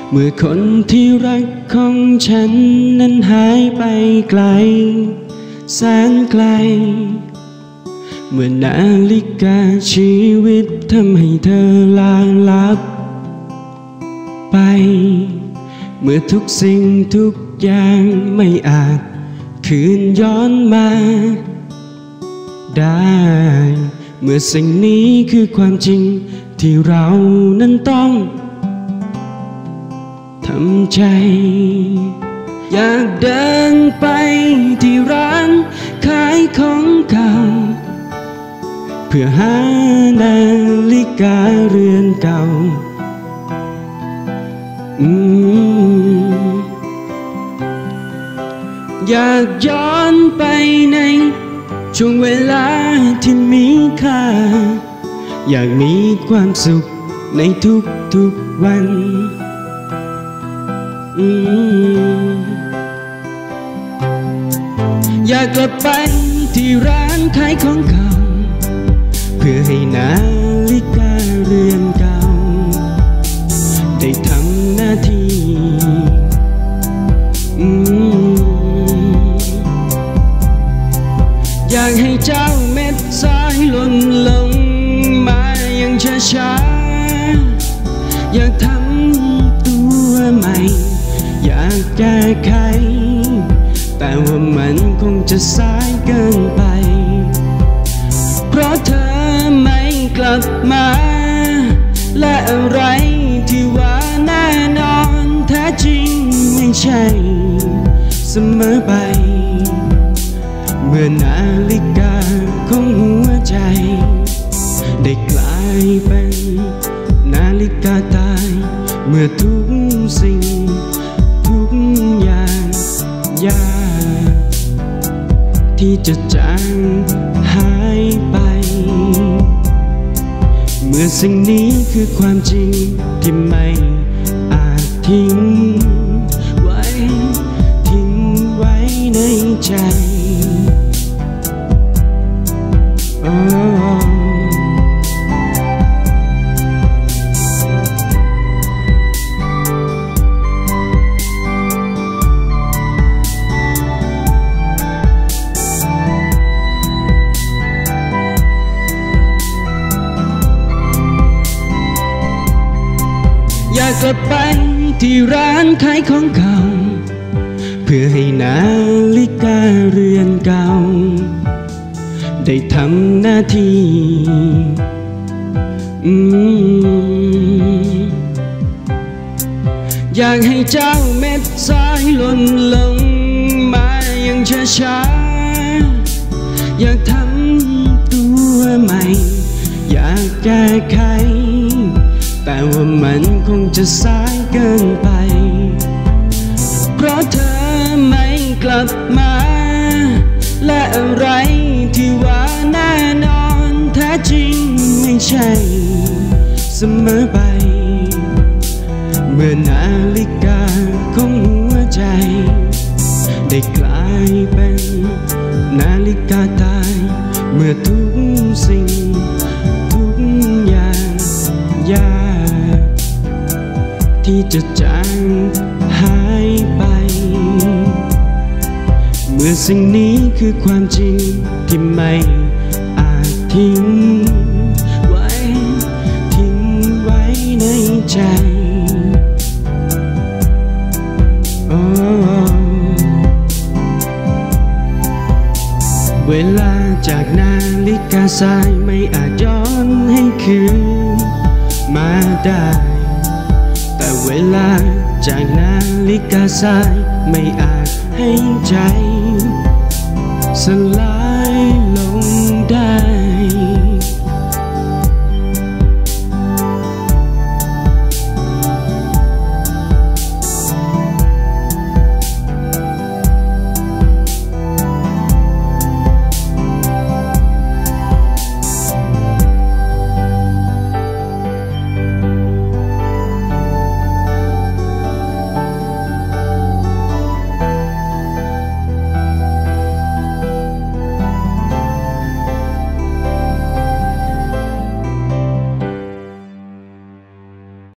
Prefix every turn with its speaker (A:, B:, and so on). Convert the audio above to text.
A: เมื่อคนที่รักของฉันนั้นหายไปไกลแสนไกลเมื่อนาฬิกาชีวิตทำให้เธอลาลับไปเมื่อทุกสิ่งทุกอย่างไม่อาจคืนย้อนมาได้เมื่อสิ่งนี้คือความจริงที่เรานั้นต้องทำใจอยากเดินไปที่ร้านขายของเก่าเพื่อหานาฬิกาเรือนเก่าอยากย้อนไปในช่วงเวลาที่มีค่าอยากมีความสุขในทุกๆวันอยากกลับไปที่ร้านขายของเก่าเพื่อให้นาฬิกาเรือนเก่าได้ทำหน้าที่อยากให้เจ้าเม็ดทรายหล่นลงมาอย่างช้าๆอยากทำตัวใหม่อยากแก้ไขแต่ว่ามันคงจะสายเกินไปเพราะเธอไม่กลับมาและอะไรที่ว่าแน่นอนแท้จริงไม่ใช่เสมอไปเมื่อนาฬิกาของหัวใจได้กลายเป็นนาฬิกาตายเมื่อทุกสิ่งทุกอย่างยากที่จะจางหายไปเมื่อสิ่งนี้คือความจริงที่ไม่อาจทิ้งไว้ในใจอยากกลับไปที่ร้านขายของเก่าเพื่อให้นาฬิกาเรือนเก่าได้ทำหน้าที่อยากให้เจ้าเม็ดทรายหล่นลงมาอย่างช้าๆอยากทำตัวใหม่อยากแก้ไขแต่ว่ามันคงจะสายเกินไปเพราะเธอไม่กลับมาและอะไรที่ว่าแน่นอนแท้จริงไม่ใช่เสมอไปเมื่อนาฬิกาของหัวใจได้กลายเป็นนาฬิกาตายเมื่อทุกสิ่งทุกอย่างยากที่จะจางหายไปเมื่อสิ่งนี้คือความจริงที่ไม่อาจทิ้งไว้ในใจเวลาจากนาฬิกาทรายไม่อาจย้อนให้คืนมาได้แต่เวลาจากนาฬิกาทรายไม่อาจให้ใจสลายลง